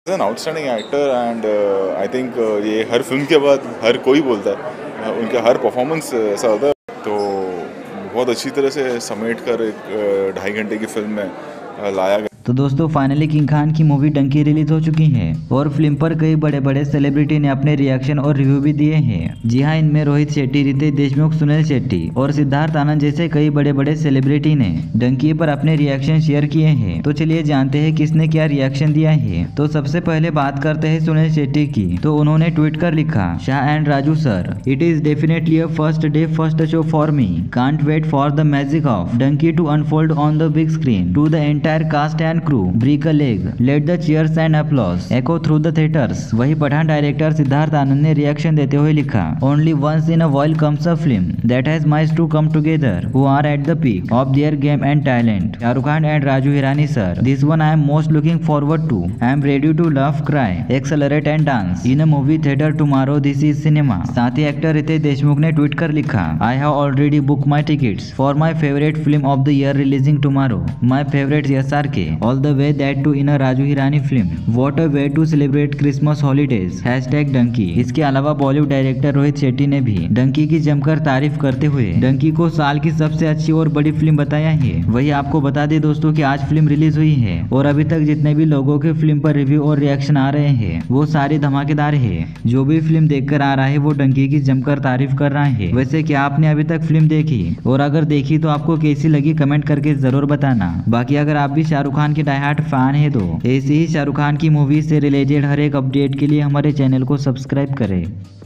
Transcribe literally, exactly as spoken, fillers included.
N outstanding actor and I think ये हर film के बाद हर कोई बोलता है, uh, उनका हर परफॉर्मेंस ऐसा होता है, तो बहुत अच्छी तरह से समेट कर एक ढाई घंटे की फिल्म में uh, लाया गया। तो दोस्तों फाइनली किंग खान की मूवी डंकी रिलीज हो चुकी है और फिल्म पर कई बड़े बड़े सेलिब्रिटी ने अपने रिएक्शन और रिव्यू भी दिए हैं। जी हाँ, इनमें रोहित शेट्टी, रितेश देशमुख, सुनील शेट्टी और सिद्धार्थ आनंद जैसे कई बड़े बड़े सेलिब्रिटी ने डंकी पर अपने रिएक्शन शेयर किए हैं। तो चलिए जानते हैं किसने क्या रिएक्शन दिया है। तो सबसे पहले बात करते हैं सुनील शेट्टी की। तो उन्होंने ट्वीट कर लिखा, Shah and Raju sir, it is definitely a first day first show for me. Can't wait for the magic of Dunki to unfold on the big screen. To the entire cast and crew, break a leg, let the cheers and applause echo through the theaters। वही Pathan director Siddharth Anand ने reaction देते हुए लिखा, only once in a while comes a film that has minds to come together who are at the peak of their game and talent। Shahrukh Khan and Raju Hirani sir, this one I am most looking forward to। I am ready to laugh, cry, accelerate and dance in a movie theater tomorrow। This is cinema। साथ ही actor Ritesh Deshmukh ने tweet कर लिखा, I have already booked my tickets for my favorite film of the year releasing tomorrow, my favorite S R K, all the way that too in a Raju Hirani film. What a way to celebrate Christmas holidays। Hashtag Dunki. इसके अलावा Bollywood director Rohit Shetty ने भी डंकी की जमकर तारीफ करते हुए डंकी को साल की सबसे अच्छी और बड़ी फिल्म बताया है। वही आपको बता दें दोस्तों कि आज फिल्म रिलीज हुई है और अभी तक जितने भी लोगों के फिल्म पर रिव्यू और रिएक्शन आ रहे हैं वो सारे धमाकेदार है। जो भी फिल्म देखकर आ रहा है वो डंकी की जमकर तारीफ कर रहा है। वैसे क्या आपने अभी तक फिल्म देखी, और अगर देखी तो आपको कैसी लगी कमेंट करके जरूर बताना। बाकी अगर आप भी शाहरुख खान के डाई हार्ट फैन है तो ऐसे ही शाहरुख खान की मूवी से रिलेटेड हर एक अपडेट के लिए हमारे चैनल को सब्सक्राइब करें।